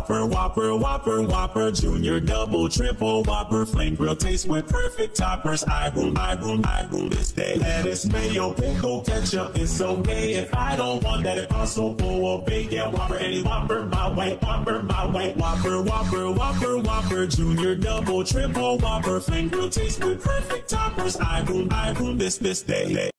Whopper, Whopper, Whopper, Whopper, Junior, Double, Triple, Whopper, Flame Grill taste with perfect toppers. I rule this day. Lettuce, mayo, pickle, ketchup, it's okay if I don't want that. Impossible, bacon, Whopper, any Whopper, my way, Whopper, my way. Whopper, Whopper, Whopper, Whopper, Junior, Double, Triple, Whopper, Flame Grill taste with perfect toppers. I rule this day.